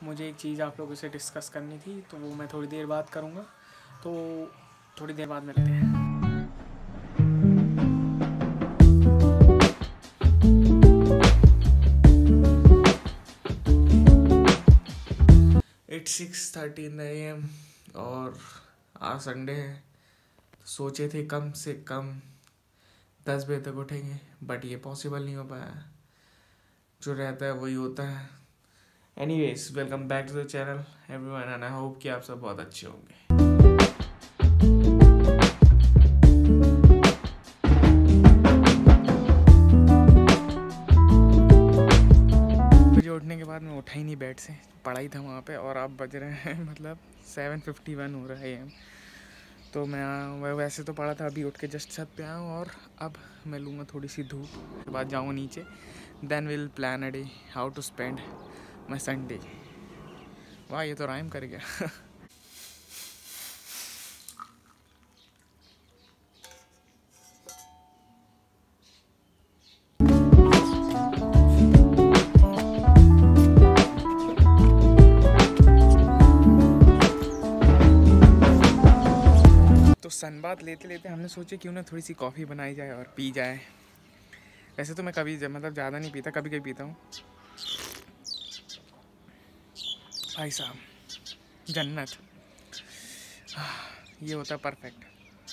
मुझे एक चीज़ आप लोगों से डिस्कस करनी थी, तो वो मैं थोड़ी देर बाद करूँगा। तो थोड़ी देर बाद मिलते हैं। It's 6:13 AM और आज संडे है। सोचे थे कम से कम 10 बजे तक उठेंगे, बट ये पॉसिबल नहीं हो पाया। जो रहता है वही होता है। Anyways, welcome back to the channel everyone and I hope कि आप सब बहुत अच्छे होंगे। मुझे उठने के बाद मैं उठा ही नहीं बेड से, पड़ा ही था वहाँ पे। और अब बज रहे हैं मतलब 7:51 हो रहा है। तो मैं वैसे तो पड़ा था, अभी उठ के जस्ट छत पे आया हूँ और अब मैं लूँगा थोड़ी सी धूप, के बाद जाऊँगा नीचे। Then will plan a day how to spend my Sunday. वाह, ये तो राइम कर गया। तो सनबाथ लेते लेते हमने सोचे क्यों ना थोड़ी सी कॉफ़ी बनाई जाए और पी जाए। वैसे तो मैं कभी मतलब ज़्यादा नहीं पीता, कभी कभी पीता हूँ। भाई साहब, जन्नत, ये होता है परफेक्ट।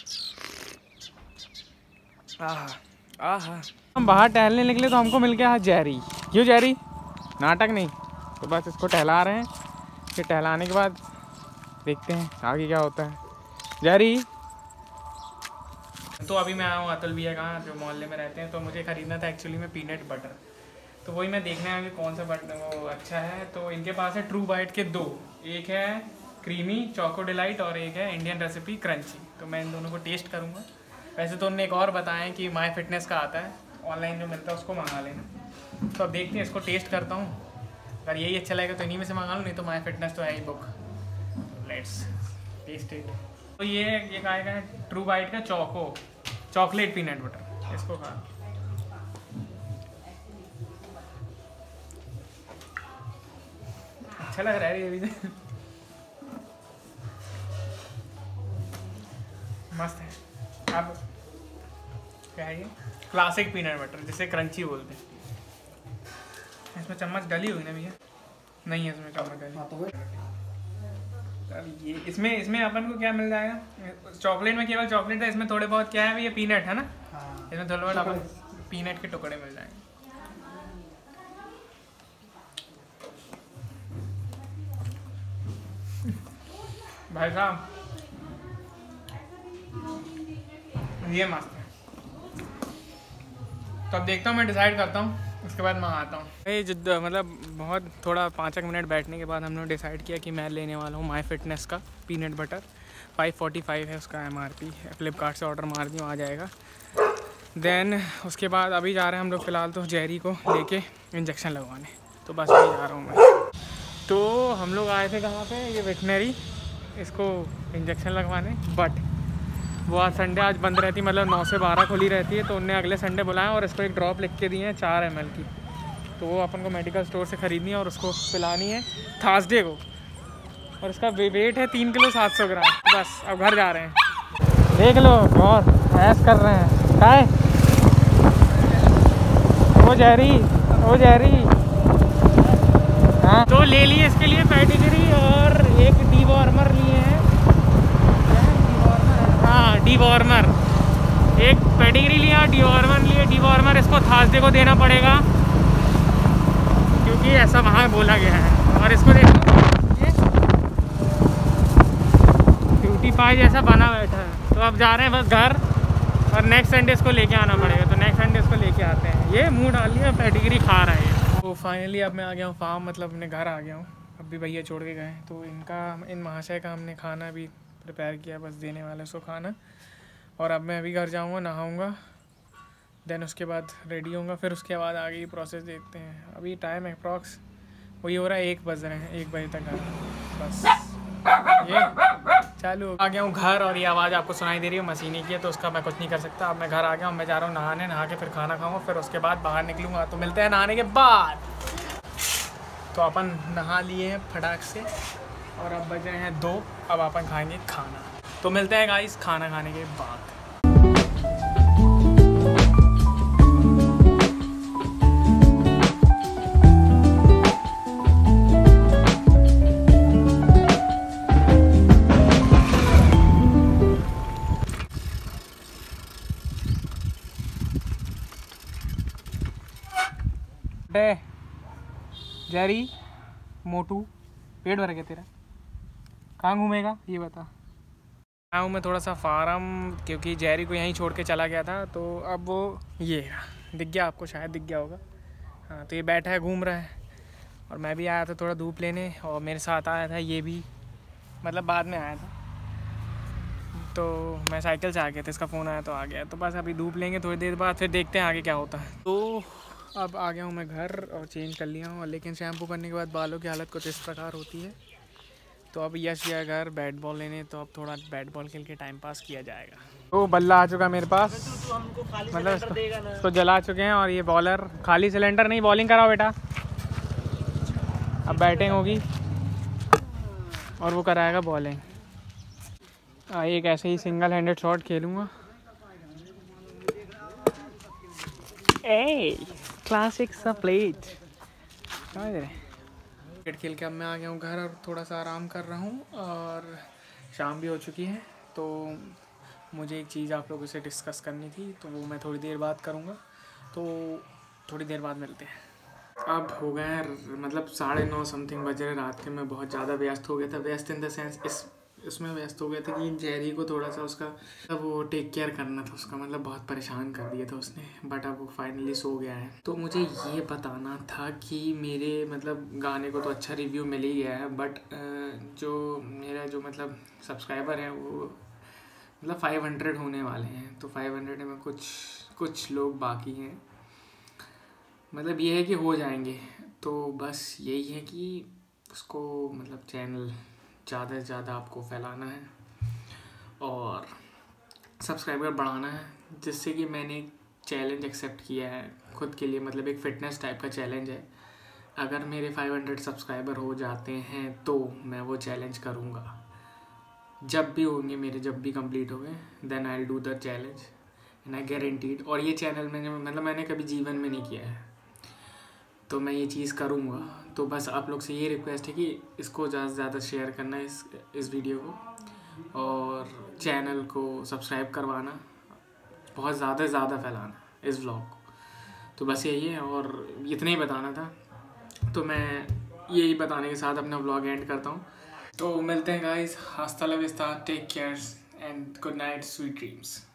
हम बाहर टहलने निकले तो हमको मिल गया जेरी। क्यों जेरी? नाटक नहीं, तो बस इसको टहला रहे हैं। फिर टहलाने के बाद देखते हैं आगे क्या होता है। जेरी, तो अभी मैं आया हूँ अतुल भैया कहाँ, जो मोहल्ले में रहते हैं। तो मुझे ख़रीदना था एक्चुअली में पीनट बटर। तो वही मैं देखने आया कि कौन सा बटर वो अच्छा है। तो इनके पास है ट्रू बाइट के दो, एक है क्रीमी चोको डिलाइट और एक है इंडियन रेसिपी क्रंची। तो मैं इन दोनों को टेस्ट करूँगा। वैसे तो उन्होंने एक और बताया कि माई फिटनेस का आता है, ऑनलाइन जो मिलता है उसको मंगा लेना। तो अब देखते हैं, इसको टेस्ट करता हूँ। अगर यही अच्छा लगेगा तो इन्हीं में से मंगा लूँ, नहीं तो माई फिटनेस तो है ही बुक। Let's test it. तो ये खाएगा ट्रू बाइट का चॉकलेट पीनट बटर, इसको खा। अच्छा लग रहा है ये भी। मस्त है। अब क्या है ये? क्लासिक पीनट बटर, जिसे क्रंची बोलते हैं। इसमें चम्मच डली हुई ना भैया? नहीं है इसमें चम्मच डली। अब ये इसमें अपन को क्या मिल जाएगा? चॉकलेट में केवल चॉकलेट है, इसमें थोड़े बहुत क्या है? ये पीनट है ना? हाँ। इसमें थोड़े बहुत अपन पीनट के टुकड़े मिल जाएंगे। भाई साहब, ये मस्त है। तो अब देखता हूँ, मैं डिसाइड करता हूँ, उसके बाद मंगाता हूँ। ये मतलब बहुत थोड़ा 5 मिनट बैठने के बाद हमने डिसाइड किया कि मैं लेने वाला हूँ माई फिटनेस का पीनट बटर। 545 है उसका MRP। फ्लिपकार्ट से ऑर्डर मार दिया, आ जाएगा। देन उसके बाद अभी जा रहे हैं हम लोग फ़िलहाल तो जेरी को लेके इंजेक्शन लगवाने। तो बस वही जा रहा हूँ मैं। तो हम लोग आए थे कहाँ पे? ये वेटनरी, इसको इंजेक्शन लगवाने। बट वो आज संडे आज बंद रहती, मतलब 9 से 12 खुली रहती है। तो उनने अगले संडे बुलाया और इसको एक ड्रॉप लिख के दिए हैं 4 ml की। तो वो अपन को मेडिकल स्टोर से ख़रीदनी है और उसको पिलानी है थर्सडे को। और इसका वेट है 3 किलो 700 ग्राम। तो बस अब घर जा रहे हैं। देख लो और ऐश कर रहे हैं। काय ओ जेरी हाँ। तो ले लिए इसके लिए पेडिग्री और एक डीवॉर्मर लिए हैं। हाँ, डीवॉर्मर, एक पेडिग्री लिया, डीवॉर्मर लिए। डीवॉर्मर इसको थर्सडे को देना पड़ेगा क्योंकि ऐसा वहाँ बोला गया है। और इसको देखो, ये ब्यूटी पाई जैसा बना बैठा है। तो अब जा रहे हैं बस घर, और नेक्स्ट संडे इसको लेके आना पड़ेगा। तो नेक्स्ट संडे इसको लेके आते हैं। ये मुँह डाल लिया, पेडिग्री खा रहा है। तो फाइनली अब मैं आ गया हूँ फार्म, मतलब अपने घर आ गया हूँ। अब भी भैया छोड़ के गए। तो इन महाशय का हमने खाना भी प्रिपेयर किया, बस देने वाले उसको खाना। और अब मैं अभी घर जाऊंगा, नहाऊंगा, देन उसके बाद रेडी होऊंगा। फिर उसके बाद आगे की प्रोसेस देखते हैं। अभी टाइम अप्रॉक्स वही हो रहा है, 1 बज रहे हैं, 1 बजे तक घर। बस ये चालू आ गया हूँ घर। और ये आवाज़ आपको सुनाई दे रही है मशीनी की है, तो उसका मैं कुछ नहीं कर सकता। अब मैं घर आ गया हूँ, मैं जा रहा हूँ नहाने। नहा के फिर खाना खाऊंगा, फिर उसके बाद बाहर निकलूँगा। तो मिलते हैं नहाने के बाद। तो अपन नहा लिए हैं फटाक से और अब बज रहे हैं 2। अब अपन खाएंगे खाना। तो मिलते हैं गाइस खाना खाने के बाद। जेरी मोटू पेट भर गया तेरा, कहाँ घूमेगा ये बता। आया हूँ मैं थोड़ा सा फार्म, क्योंकि जेरी को यहीं छोड़ के चला गया था। तो अब वो ये दिख गया आपको, शायद दिख गया होगा। हाँ, तो ये बैठा है घूम रहा है और मैं भी आया था थोड़ा धूप लेने, और मेरे साथ आया था ये भी, मतलब बाद में आया था। तो मैं साइकिल से आ गया था, इसका फ़ोन आया तो आ गया। तो बस अभी धूप लेंगे थोड़ी देर बाद, फिर देखते हैं आगे क्या होता है। तो अब आ गया हूँ मैं घर और चेंज कर लिया हूँ, लेकिन शैम्पू करने के बाद बालों की हालत कुछ इस प्रकार होती है। तो अब यश गया घर बैट बॉल लेने, तो अब थोड़ा बैट बॉल खेल के टाइम पास किया जाएगा। तो बल्ला आ चुका मेरे पास, मतलब इसको जला चुके हैं। और ये बॉलर खाली सिलेंडर नहीं, बॉलिंग कराओ बेटा। अब बैटिंग होगी और वो कराएगा बॉलिंग। एक ऐसे ही सिंगल हैंडेड शॉट खेलूँगा। ए क्लासिक सा प्लेट। क्रिकेट खेल के अब मैं आ गया हूँ घर और थोड़ा सा आराम कर रहा हूँ, और शाम भी हो चुकी है। तो मुझे एक चीज़ आप लोगों से डिस्कस करनी थी, तो वो मैं थोड़ी देर बाद करूँगा। तो थोड़ी देर बाद मिलते हैं। अब हो गए मतलब 9:30 समथिंग बज रहे रात के। मैं बहुत ज़्यादा व्यस्त हो गया था, व्यस्त इन द सेंस इसमें व्यस्त हो गया था कि जेरी को थोड़ा सा उसका वो टेक केयर करना था उसका, मतलब बहुत परेशान कर दिया था उसने। बट अब वो फाइनली सो गया है। तो मुझे ये बताना था कि मेरे मतलब गाने को तो अच्छा रिव्यू मिल ही गया है, बट जो मेरा जो मतलब सब्सक्राइबर हैं वो मतलब 500 होने वाले हैं। तो 500 में कुछ लोग बाकी हैं, मतलब ये है कि हो जाएंगे। तो बस यही है कि उसको मतलब चैनल ज़्यादा से ज़्यादा आपको फैलाना है और सब्सक्राइबर बढ़ाना है, जिससे कि मैंने एक चैलेंज एक्सेप्ट किया है खुद के लिए, मतलब एक फ़िटनेस टाइप का चैलेंज है। अगर मेरे 500 सब्सक्राइबर हो जाते हैं तो मैं वो चैलेंज करूँगा। जब भी होंगे मेरे, जब भी कंप्लीट हो गए, then I will do the challenge and I guaranteed. और ये चैनल मैंने कभी जीवन में नहीं किया है, तो मैं ये चीज़ करूँगा। तो बस आप लोग से ये रिक्वेस्ट है कि इसको ज़्यादा से ज़्यादा शेयर करना इस वीडियो को, और चैनल को सब्सक्राइब करवाना, बहुत ज़्यादा से ज़्यादा फैलाना इस व्लॉग को। तो बस यही है और इतना ही बताना था। तो मैं यही बताने के साथ अपना व्लॉग एंड करता हूँ। तो मिलते हैं गाइस, हस्ता ला विस्ता, take care and good night, sweet dreams.